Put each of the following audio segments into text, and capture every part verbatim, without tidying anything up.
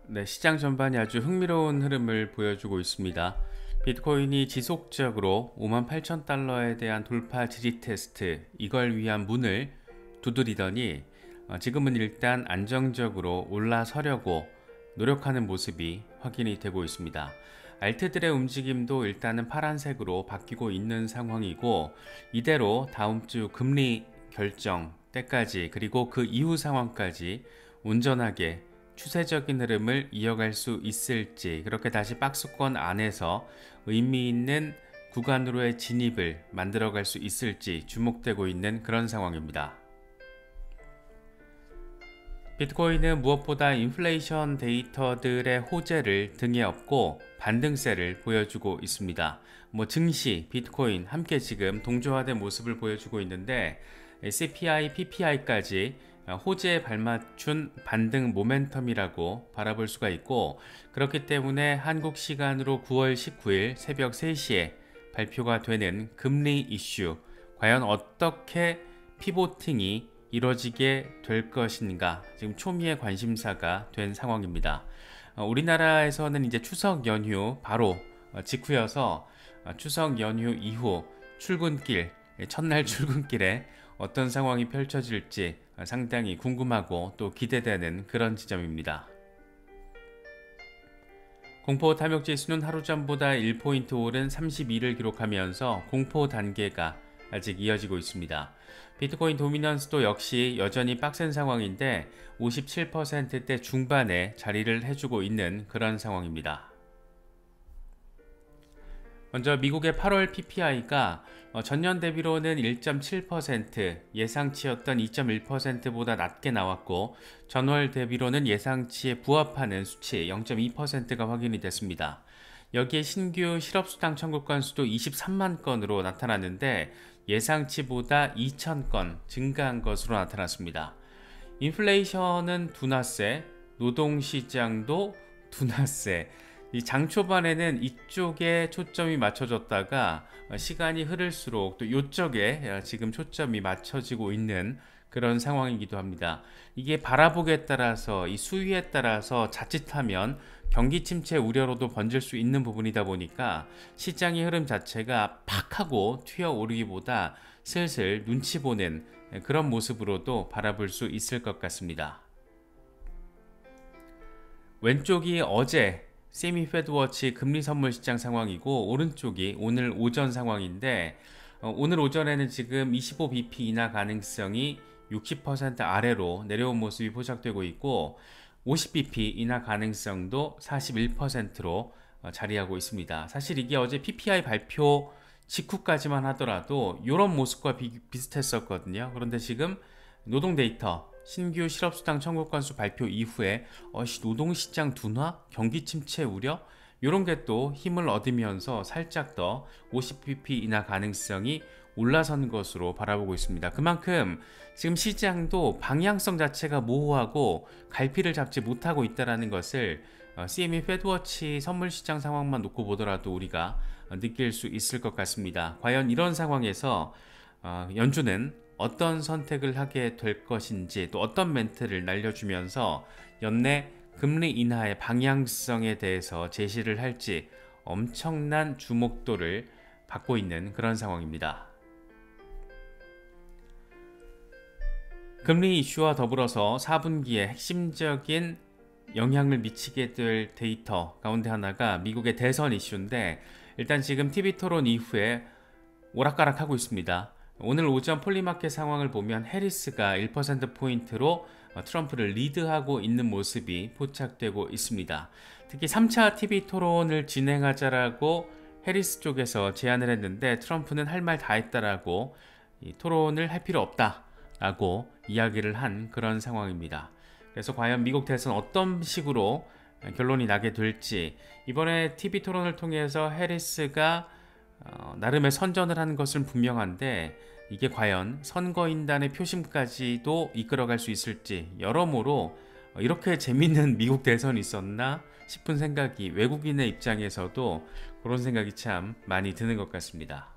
네, 시장 전반이 아주 흥미로운 흐름을 보여주고 있습니다. 비트코인이 지속적으로 오만 팔천 달러에 대한 돌파 지지 테스트, 이걸 위한 문을 두드리더니 어, 지금은 일단 안정적으로 올라서려고 노력하는 모습이 확인이 되고 있습니다. 알트들의 움직임도 일단은 파란색으로 바뀌고 있는 상황이고, 이대로 다음 주 금리 결정 때까지, 그리고 그 이후 상황까지 온전하게 추세적인 흐름을 이어갈 수 있을지, 그렇게 다시 박스권 안에서 의미 있는 구간으로의 진입을 만들어갈 수 있을지 주목되고 있는 그런 상황입니다. 비트코인은 무엇보다 인플레이션 데이터들의 호재를 등에 업고 반등세를 보여주고 있습니다. 뭐 증시, 비트코인 함께 지금 동조화된 모습을 보여주고 있는데, 씨피아이, 피피아이까지 호재에 발맞춘 반등 모멘텀이라고 바라볼 수가 있고, 그렇기 때문에 한국 시간으로 구월 십구일 새벽 세 시에 발표가 되는 금리 이슈, 과연 어떻게 피보팅이 이뤄지게 될 것인가, 지금 초미의 관심사가 된 상황입니다. 어, 우리나라에서는 이제 추석 연휴 바로 어, 직후여서 어, 추석 연휴 이후 출근길, 첫날 출근길에 어떤 상황이 펼쳐질지 어, 상당히 궁금하고 또 기대되는 그런 지점입니다. 공포 탐욕 지수는 하루 전보다 일 포인트 오른 삼십이를 기록하면서 공포 단계가 아직 이어지고 있습니다. 비트코인 도미넌스도 역시 여전히 빡센 상황인데 오십칠 퍼센트대 중반에 자리를 해주고 있는 그런 상황입니다. 먼저 미국의 팔월 피피아이가 전년 대비로는 일 점 칠 퍼센트, 예상치였던 이 점 일 퍼센트보다 낮게 나왔고, 전월 대비로는 예상치에 부합하는 수치 영 점 이 퍼센트가 확인이 됐습니다. 여기에 신규 실업수당 청구 건수도 이십삼만 건으로 나타났는데 예상치보다 이천 건 증가한 것으로 나타났습니다. 인플레이션은 둔화세, 노동시장도 둔화세. 이 장 초반에는 이쪽에 초점이 맞춰졌다가 시간이 흐를수록 또 이쪽에 지금 초점이 맞춰지고 있는 그런 상황이기도 합니다. 이게 바라보기에 따라서, 이 수위에 따라서 자칫하면 경기 침체 우려로도 번질 수 있는 부분이다 보니까 시장의 흐름 자체가 팍 하고 튀어오르기보다 슬슬 눈치 보는 그런 모습으로도 바라볼 수 있을 것 같습니다. 왼쪽이 어제 세미 페드워치 금리 선물 시장 상황이고, 오른쪽이 오늘 오전 상황인데, 어, 오늘 오전에는 지금 이십오 비피 인하 가능성이 육십 퍼센트 아래로 내려온 모습이 포착되고 있고, 오십 비피 인하 가능성도 사십일 퍼센트로 어, 자리하고 있습니다. 사실 이게 어제 피피아이 발표 직후까지만 하더라도 이런 모습과 비, 비슷했었거든요. 그런데 지금 노동 데이터, 신규 실업수당 청구 건수 발표 이후에 어시 노동시장 둔화, 경기 침체 우려, 이런 게 또 힘을 얻으면서 살짝 더 오십 비피 인하 가능성이 올라선 것으로 바라보고 있습니다. 그만큼 지금 시장도 방향성 자체가 모호하고 갈피를 잡지 못하고 있다는 것을 씨엠이 페드워치 선물 시장 상황만 놓고 보더라도 우리가 느낄 수 있을 것 같습니다. 과연 이런 상황에서 연준은 어떤 선택을 하게 될 것인지, 또 어떤 멘트를 날려주면서 연내 금리 인하의 방향성에 대해서 제시를 할지 엄청난 주목도를 받고 있는 그런 상황입니다. 금리 이슈와 더불어서 사 분기에 핵심적인 영향을 미치게 될 데이터 가운데 하나가 미국의 대선 이슈인데, 일단 지금 티비 토론 이후에 오락가락하고 있습니다. 오늘 오전 폴리마켓 상황을 보면 해리스가 일 퍼센트 포인트로 트럼프를 리드하고 있는 모습이 포착되고 있습니다. 특히 삼 차 티비 토론을 진행하자라고 해리스 쪽에서 제안을 했는데, 트럼프는 할 말 다 했다라고 이 토론을 할 필요 없다라고 이야기를 한 그런 상황입니다. 그래서 과연 미국 대선 어떤 식으로 결론이 나게 될지, 이번에 티비 토론을 통해서 해리스가 어, 나름의 선전을 하는 것은 분명한데, 이게 과연 선거인단의 표심까지도 이끌어갈 수 있을지, 여러모로 어, 이렇게 재밌는 미국 대선이 있었나 싶은 생각이 외국인의 입장에서도 그런 생각이 참 많이 드는 것 같습니다.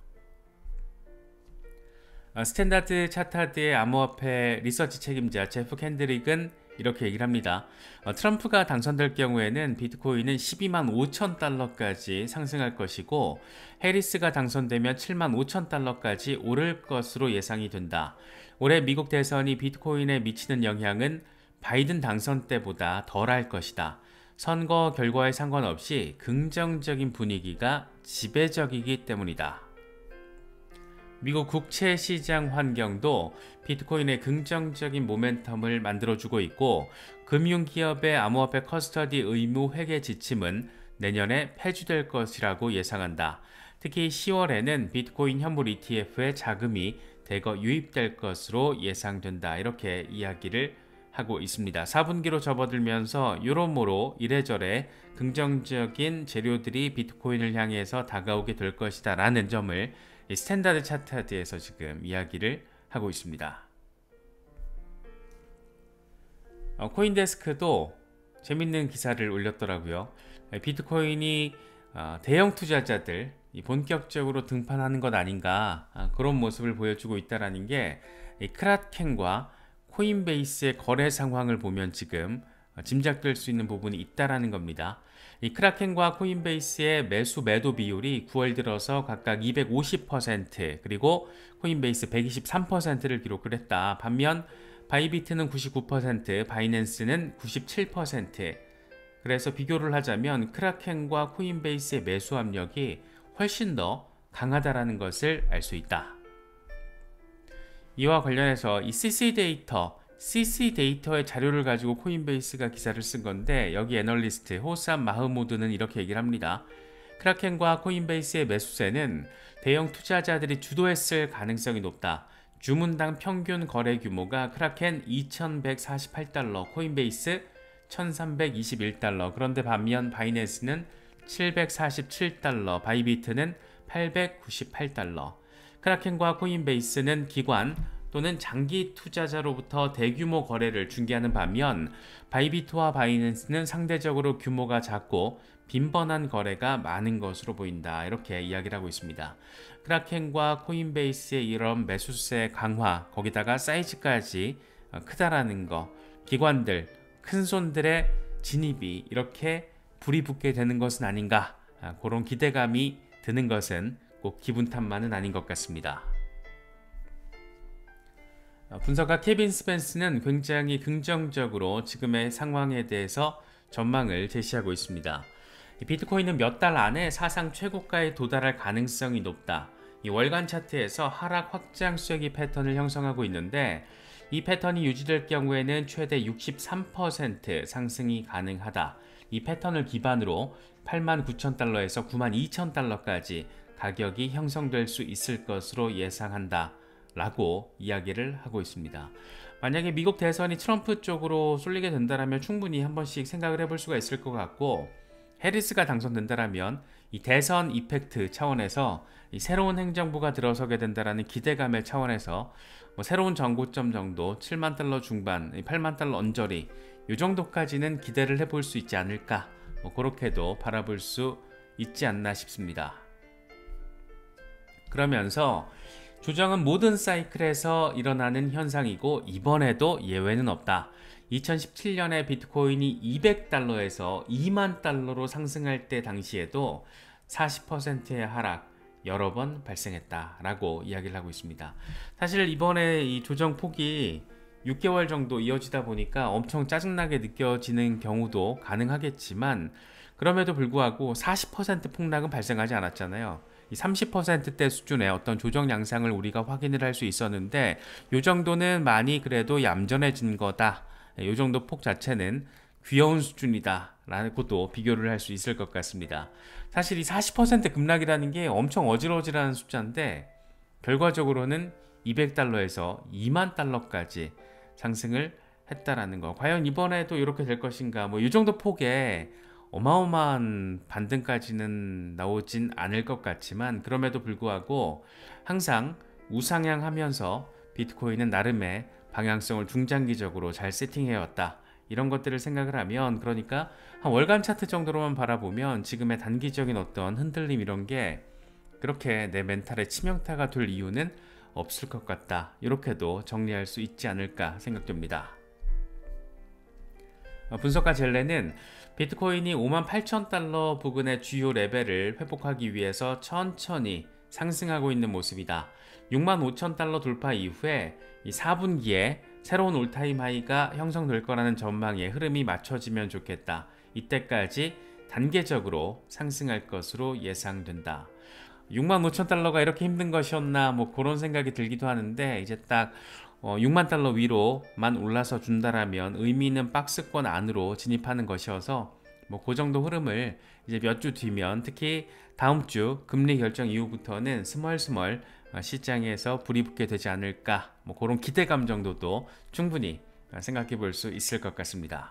어, 스탠다드 차타드의 암호화폐 리서치 책임자 제프 캔드릭은 이렇게 얘기를 합니다. 어, 트럼프가 당선될 경우에는 비트코인은 십이만 오천 달러까지 상승할 것이고 해리스가 당선되면 칠만 오천 달러까지 오를 것으로 예상이 된다. 올해 미국 대선이 비트코인에 미치는 영향은 바이든 당선 때보다 덜할 것이다. 선거 결과에 상관없이 긍정적인 분위기가 지배적이기 때문이다. 미국 국채 시장 환경도 비트코인의 긍정적인 모멘텀을 만들어주고 있고 금융기업의 암호화폐 커스터디 의무 회계 지침은 내년에 폐지될 것이라고 예상한다. 특히 시월에는 비트코인 현물 이티에프에 자금이 대거 유입될 것으로 예상된다. 이렇게 이야기를 하고 있습니다. 사 분기로 접어들면서 여러모로 이래저래 긍정적인 재료들이 비트코인을 향해서 다가오게 될 것이다 라는 점을 이 스탠다드 차트에서 지금 이야기를 하고 있습니다. 어, 코인데스크도 재밌는 기사를 올렸더라고요. 비트코인이 어, 대형 투자자들 본격적으로 등판하는 것 아닌가, 아, 그런 모습을 보여주고 있다는 게 크라켄과 코인베이스의 거래 상황을 보면 지금 짐작될 수 있는 부분이 있다라는 겁니다. 이 크라켄과 코인베이스의 매수 매도 비율이 구월 들어서 각각 이백오십 퍼센트 그리고 코인베이스 백이십삼 퍼센트를 기록을 했다. 반면 바이비트는 구십구 퍼센트, 바이낸스는 구십칠 퍼센트. 그래서 비교를 하자면 크라켄과 코인베이스의 매수 압력이 훨씬 더 강하다라는 것을 알 수 있다. 이와 관련해서 이 씨씨 데이터, 씨씨 데이터의 자료를 가지고 코인베이스가 기사를 쓴 건데 여기 애널리스트 호삼 마흐무드는 이렇게 얘기를 합니다. 크라켄과 코인베이스의 매수세는 대형 투자자들이 주도했을 가능성이 높다. 주문당 평균 거래 규모가 크라켄 이천백사십팔 달러, 코인베이스 천삼백이십일 달러, 그런데 반면 바이낸스는 칠백사십칠 달러, 바이비트는 팔백구십팔 달러. 크라켄과 코인베이스는 기관 또는 장기 투자자로부터 대규모 거래를 중개하는 반면 바이비트와 바이낸스는 상대적으로 규모가 작고 빈번한 거래가 많은 것으로 보인다. 이렇게 이야기를 하고 있습니다. 크라켄과 코인베이스의 이런 매수세 강화, 거기다가 사이즈까지 크다라는 거, 기관들, 큰손들의 진입이 이렇게 불이 붙게 되는 것은 아닌가, 그런 기대감이 드는 것은 꼭 기분 탓만은 아닌 것 같습니다. 분석가 케빈 스펜스는 굉장히 긍정적으로 지금의 상황에 대해서 전망을 제시하고 있습니다. 비트코인은 몇 달 안에 사상 최고가에 도달할 가능성이 높다. 이 월간 차트에서 하락 확장 쐐기 패턴을 형성하고 있는데 이 패턴이 유지될 경우에는 최대 육십삼 퍼센트 상승이 가능하다. 이 패턴을 기반으로 팔만 구천 달러에서 구만 이천 달러까지 가격이 형성될 수 있을 것으로 예상한다 라고 이야기를 하고 있습니다. 만약에 미국 대선이 트럼프 쪽으로 쏠리게 된다면 충분히 한 번씩 생각을 해볼 수가 있을 것 같고, 해리스가 당선된다면 이 대선 이펙트 차원에서 이 새로운 행정부가 들어서게 된다는 기대감의 차원에서 뭐 새로운 정고점 정도 칠만 달러 중반, 팔만 달러 언저리 이 정도까지는 기대를 해볼 수 있지 않을까, 뭐 그렇게도 바라볼 수 있지 않나 싶습니다. 그러면서 조정은 모든 사이클에서 일어나는 현상이고 이번에도 예외는 없다. 이천십칠 년에 비트코인이 이백 달러에서 이만 달러로 상승할 때 당시에도 사십 퍼센트의 하락 여러 번 발생했다라고 이야기를 하고 있습니다. 사실 이번에 이 조정 폭이 육 개월 정도 이어지다 보니까 엄청 짜증나게 느껴지는 경우도 가능하겠지만 그럼에도 불구하고 사십 퍼센트 폭락은 발생하지 않았잖아요. 이 삼십 퍼센트대 수준의 어떤 조정 양상을 우리가 확인을 할 수 있었는데 이 정도는 많이 그래도 얌전해진 거다. 이 정도 폭 자체는 귀여운 수준이다 라고도 비교를 할 수 있을 것 같습니다. 사실 이 사십 퍼센트 급락이라는 게 엄청 어질어질한 숫자인데 결과적으로는 이백 달러에서 이만 달러까지 상승을 했다라는 거, 과연 이번에도 이렇게 될 것인가, 뭐 이 정도 폭에 어마어마한 반등까지는 나오진 않을 것 같지만 그럼에도 불구하고 항상 우상향하면서 비트코인은 나름의 방향성을 중장기적으로 잘 세팅해왔다, 이런 것들을 생각을 하면, 그러니까 한 월간 차트 정도로만 바라보면 지금의 단기적인 어떤 흔들림 이런 게 그렇게 내 멘탈에 치명타가 될 이유는 없을 것 같다, 이렇게도 정리할 수 있지 않을까 생각됩니다. 어, 분석가 젤레는 비트코인이 오만 팔천 달러 부근의 주요 레벨을 회복하기 위해서 천천히 상승하고 있는 모습이다. 육만 오천 달러 돌파 이후에 이 사 분기에 새로운 올타임 하이가 형성될 거라는 전망에 흐름이 맞춰지면 좋겠다. 이때까지 단계적으로 상승할 것으로 예상된다. 육만 오천 달러가 이렇게 힘든 것이었나 뭐 그런 생각이 들기도 하는데, 이제 딱 어, 육만 달러 위로만 올라서 준다라면 의미 있는 박스권 안으로 진입하는 것이어서 뭐 그 정도 흐름을 이제 몇 주 뒤면, 특히 다음 주 금리 결정 이후부터는 스멀스멀 시장에서 불이 붙게 되지 않을까, 뭐 그런 기대감 정도도 충분히 생각해 볼 수 있을 것 같습니다.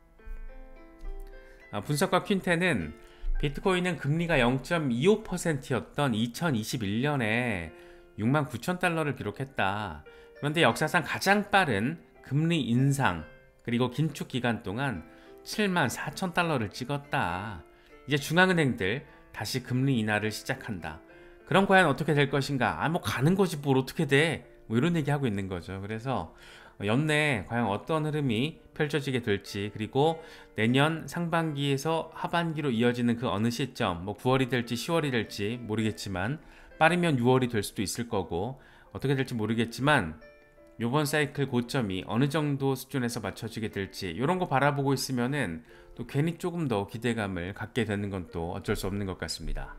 분석가 퀸텐은 비트코인은 금리가 영 점 이오 퍼센트였던 이천이십일 년에 육만 구천 달러를 기록했다. 그런데 역사상 가장 빠른 금리 인상 그리고 긴축 기간 동안 칠만 사천 달러를 찍었다. 이제 중앙은행들 다시 금리 인하를 시작한다. 그럼 과연 어떻게 될 것인가? 아, 뭐 가는 거지 뭘 어떻게 돼? 뭐 이런 얘기 하고 있는 거죠. 그래서 연내에 과연 어떤 흐름이 펼쳐지게 될지, 그리고 내년 상반기에서 하반기로 이어지는 그 어느 시점, 뭐 구월이 될지 시월이 될지 모르겠지만 빠르면 유월이 될 수도 있을 거고, 어떻게 될지 모르겠지만 요번 사이클 고점이 어느 정도 수준에서 맞춰지게 될지, 이런 거 바라보고 있으면은 또 괜히 조금 더 기대감을 갖게 되는 건 또 어쩔 수 없는 것 같습니다.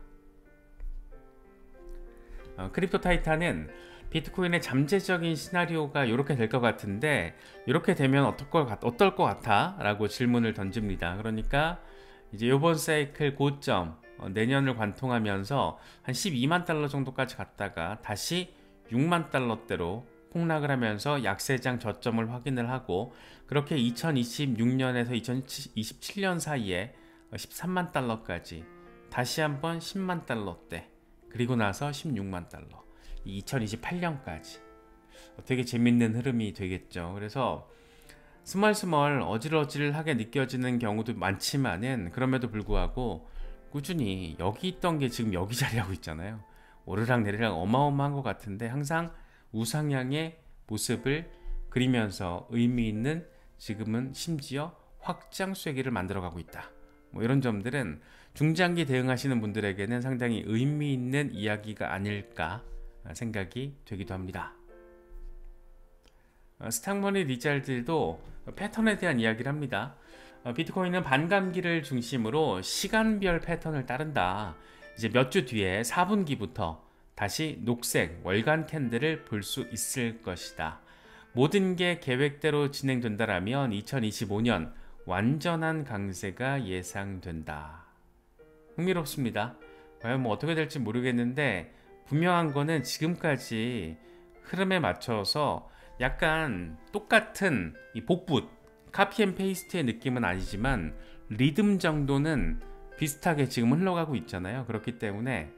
어, 크립토 타이탄은 비트코인의 잠재적인 시나리오가 이렇게 될 것 같은데, 이렇게 되면 어떨 것, 같, 어떨 것 같아? 라고 질문을 던집니다. 그러니까 이제 이번 사이클 고점, 어, 내년을 관통하면서 한 십이만 달러 정도까지 갔다가 다시 육만 달러대로 폭락을 하면서 약세장 저점을 확인을 하고, 그렇게 이천이십육 년에서 이천이십칠 년 사이에 십삼만 달러까지 다시 한번 십만 달러대, 그리고 나서 십육만 달러, 이천이십팔 년까지 되게 재밌는 흐름이 되겠죠. 그래서 스멀스멀 어질어질하게 느껴지는 경우도 많지만은, 그럼에도 불구하고 꾸준히 여기 있던 게 지금 여기 자리하고 있잖아요. 오르락 내리락 어마어마한 것 같은데 항상 우상향의 모습을 그리면서 의미 있는, 지금은 심지어 확장 쐐기를 만들어가고 있다. 뭐 이런 점들은 중장기 대응하시는 분들에게는 상당히 의미 있는 이야기가 아닐까 생각이 되기도 합니다. 스탁머니 리잘드도 패턴에 대한 이야기를 합니다. 비트코인은 반감기를 중심으로 시간별 패턴을 따른다. 이제 몇 주 뒤에 사 분기부터 다시 녹색 월간 캔들을 볼 수 있을 것이다. 모든 게 계획대로 진행된다라면 이천이십오 년 완전한 강세가 예상된다. 흥미롭습니다. 과연 뭐 어떻게 될지 모르겠는데, 분명한 거는 지금까지 흐름에 맞춰서 약간 똑같은 이 복붙, 카피 앤 페이스트의 느낌은 아니지만 리듬 정도는 비슷하게 지금 흘러가고 있잖아요. 그렇기 때문에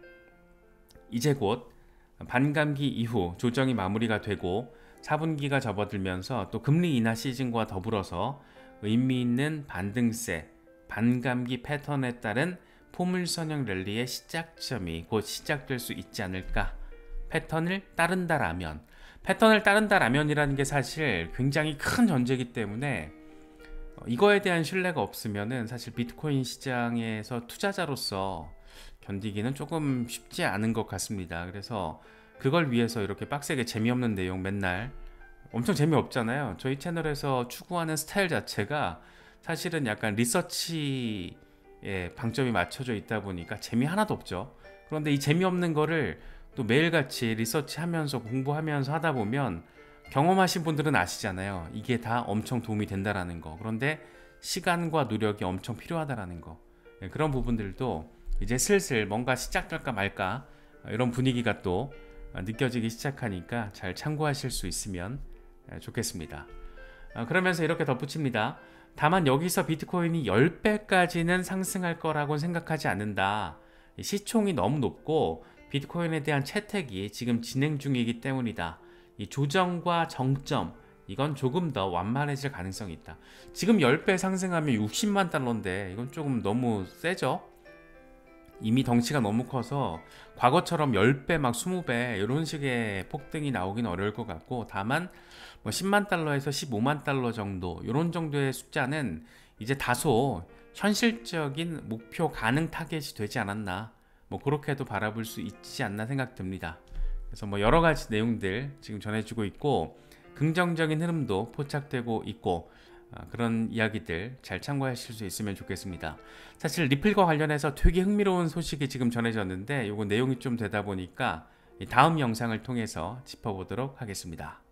이제 곧 반감기 이후 조정이 마무리가 되고 사 분기가 접어들면서 또 금리 인하 시즌과 더불어서 의미 있는 반등세, 반감기 패턴에 따른 포물선형 랠리의 시작점이 곧 시작될 수 있지 않을까. 패턴을 따른다라면, 패턴을 따른다라면이라는 게 사실 굉장히 큰 전제이기 때문에 이거에 대한 신뢰가 없으면은 사실 비트코인 시장에서 투자자로서 견디기는 조금 쉽지 않은 것 같습니다. 그래서 그걸 위해서 이렇게 빡세게 재미없는 내용 맨날, 엄청 재미없잖아요. 저희 채널에서 추구하는 스타일 자체가 사실은 약간 리서치에 방점이 맞춰져 있다 보니까 재미 하나도 없죠. 그런데 이 재미없는 거를 또 매일같이 리서치하면서 공부하면서 하다 보면 경험하신 분들은 아시잖아요. 이게 다 엄청 도움이 된다라는 거. 그런데 시간과 노력이 엄청 필요하다라는 거. 그런 부분들도 이제 슬슬 뭔가 시작될까 말까 이런 분위기가 또 느껴지기 시작하니까 잘 참고하실 수 있으면 좋겠습니다. 그러면서 이렇게 덧붙입니다. 다만 여기서 비트코인이 십 배까지는 상승할 거라고 생각하지 않는다. 시총이 너무 높고 비트코인에 대한 채택이 지금 진행 중이기 때문이다. 이 조정과 정점, 이건 조금 더 완만해질 가능성이 있다. 지금 십 배 상승하면 육십만 달러인데 이건 조금 너무 세죠? 이미 덩치가 너무 커서 과거처럼 십 배 막 이십 배 이런 식의 폭등이 나오긴 어려울 것 같고, 다만 뭐 십만 달러에서 십오만 달러 정도 이런 정도의 숫자는 이제 다소 현실적인 목표 가능 타겟이 되지 않았나, 뭐 그렇게도 바라볼 수 있지 않나 생각됩니다. 그래서 뭐 여러 가지 내용들 지금 전해주고 있고 긍정적인 흐름도 포착되고 있고 어, 그런 이야기들 잘 참고하실 수 있으면 좋겠습니다. 사실 리플과 관련해서 되게 흥미로운 소식이 지금 전해졌는데 요거 내용이 좀 되다 보니까 다음 영상을 통해서 짚어보도록 하겠습니다.